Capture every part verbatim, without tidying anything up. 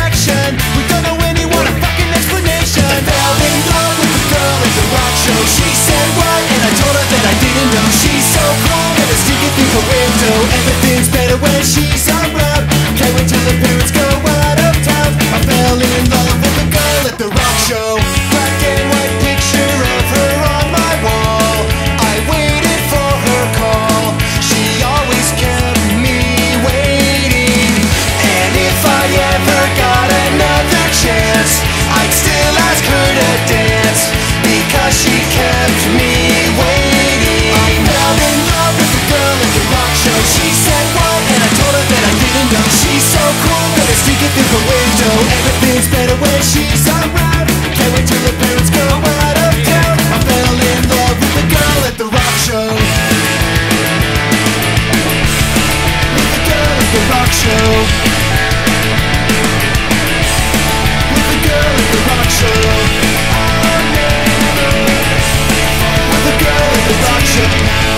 direction. We don't know anyone, a fucking explanation. I fell in love with the girl at the rock show. She said what, and I told her that I didn't know. She's so cool, and I sneaking through the window. Everything's better when she's around. Can't wait till the parents go out of town. I fell in love with the girl at the rock show. Black and white picture of her on my wall. I waited for her call. She always kept me waiting. And if I ever got another chance, I'd still ask her to dance, because she kept me waiting. I fell in love with the girl at the rock show. She said what, and I told her that I didn't know. She's so cool, gonna sneak it through the window. Everything's better when she's around. Can't wait till the parents go out of town. I fell in love with the girl at the rock show. With the girl at the rock show. With the girl at the rock show. With the girl at the rock show.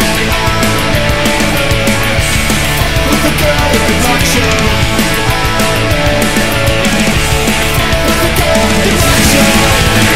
With the girl at the rock show. With the girl at the rock show.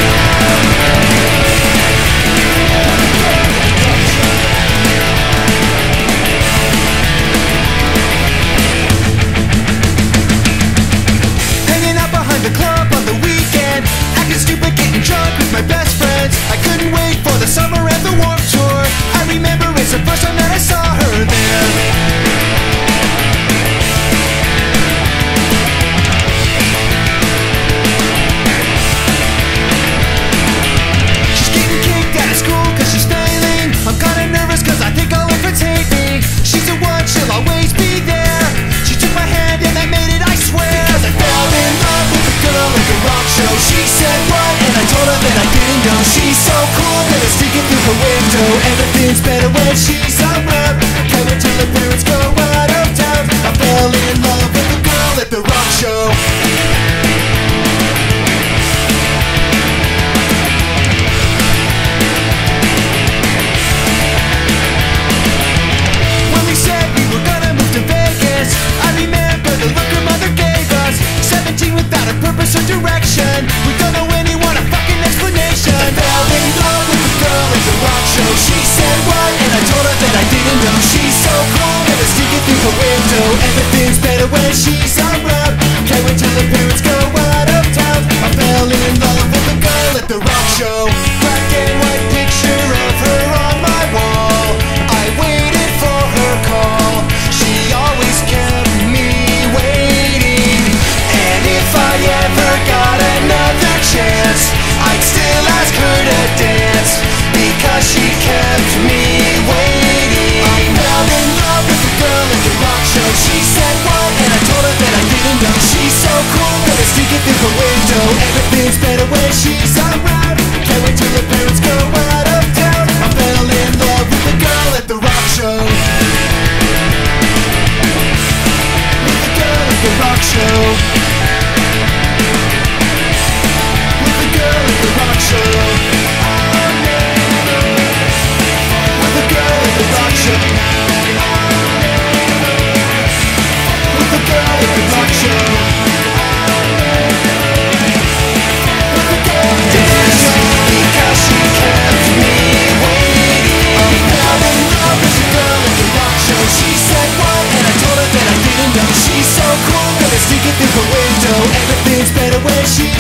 Hanging out behind the club on the weekend, acting stupid, getting drunk with my best friends. I couldn't wait for the summer and the Warped Tour. I remember it's the first time that I saw her there. She's getting kicked out of school cause she's failing. I'm kinda nervous cause I think all of her hate me. She's the one, she'll always be there. She took my hand and I made it, I swear. Cause I fell in love with the girl at the rock show. She said what, and I told her that I didn't know. She's so cool, gonna sneak it through the window. Everything's better when she's around. Can't wait till the parents go out of town. I fell in love with the girl at the rock show. When we said we were gonna move to Vegas, I remember the look her mother gave us. Seventeen without a purpose or direction. We don't know anyone, a fucking explanation. I fell in love with the girl at the rock show. She said what, and I told her that I didn't know. She's so cool, gonna sneak it through the window. Everything's better when she's around. Can't wait till the parents go out of town. I fell in love with the girl at the rock show. Black and white picture of her on my wall. I waited for her call. She always kept me waiting. And if I ever got another chance, I'd still ask her to dance, because she kept me waiting. I fell in love with the girl at the rock show. She said what, and I told her that I didn't know. She's so cool, gonna sneak it through the window. Everything's better when she's around. Can't wait till the parents go out of town. I fell in love with the girl at the rock show. With the girl at the rock show. With the girl at the rock show. With the girl at the rock show. With the girl at the rock show. With the girl at the rock show. Because she kept me waiting. I fell in love with the girl at the rock show. She said what, and I told her that I didn't know. She's so cool, gonna sneak it through the window. Everything's better when she